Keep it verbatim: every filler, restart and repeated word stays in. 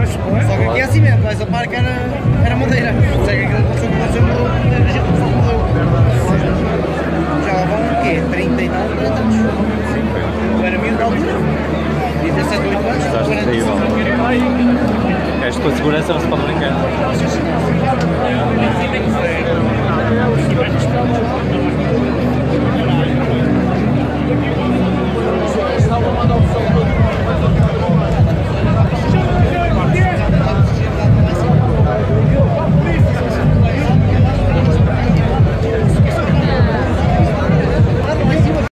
Pois, só que aqui é assim mesmo, vais a parque era, era madeira. Só que aquilo passou por você mudou, a gente só mudou. Já lá vão o quê? trinta e nove, trinta anos. Eu era miúdo na altura. E dezessete, oito anos. Estás terrível. És tua segurança, não se pode brincar.